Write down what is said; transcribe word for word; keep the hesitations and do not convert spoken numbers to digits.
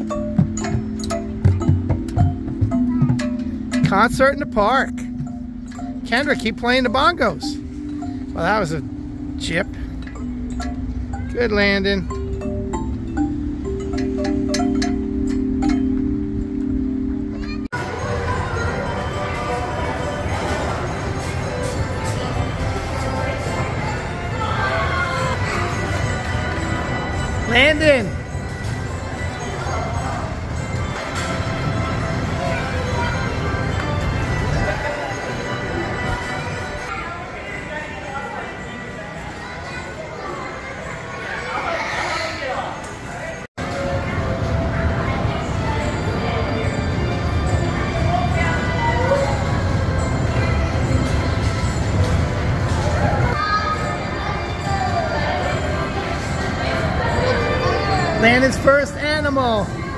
Concert in the park. Kendra, keep playing the bongos. Well, that was a chip. Good landing. Landon. Landon's first animal.